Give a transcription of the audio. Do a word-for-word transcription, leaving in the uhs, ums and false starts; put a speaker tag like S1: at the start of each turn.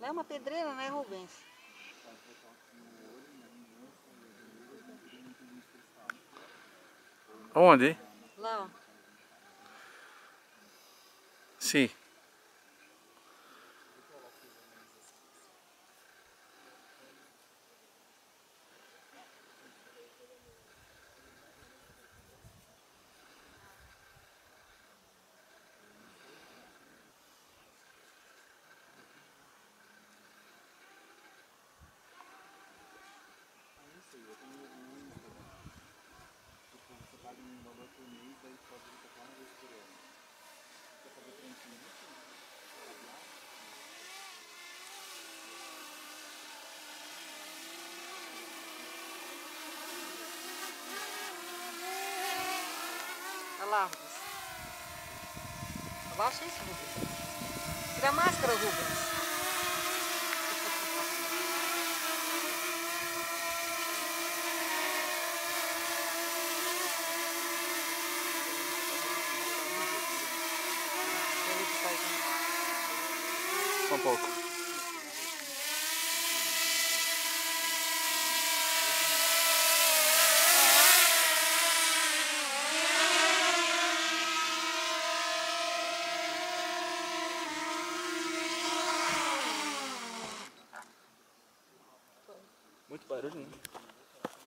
S1: Não é uma pedreira, né, Rubens?
S2: Onde?
S1: Lá, ó.
S2: Sim.
S1: Olha lá, Rubens. Abaixa isso, Rubens. Tira a máscara, Rubens.
S2: Só um pouco.